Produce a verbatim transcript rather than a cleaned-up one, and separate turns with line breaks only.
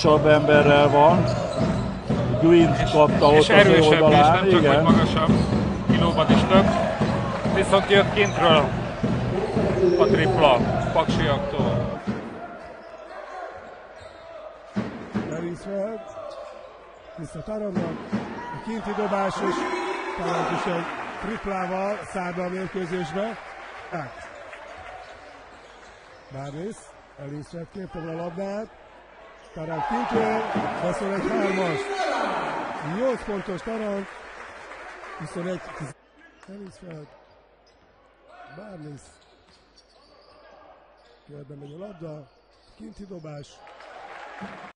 magasabb emberrel van. Gwint kapta ott
és
az
erősebb
oldalán,
is, nem csak
igen.
hogy magasabb, kilóban is több. Viszont jött kintről a tripla paksiaktól.
Elisfeld, vissza Tarrantnak, a kinti dobás, és Tarrant is egy triplával száll be a mérkőzésbe. Hát. Barnes, Elisfeld kérte a labdát, Tarrant kintről, beszél egy hármas. nyolc pontos Tarrant, huszonegy. Elisfeld, Barnes, körbe megy a labda, kinti dobás.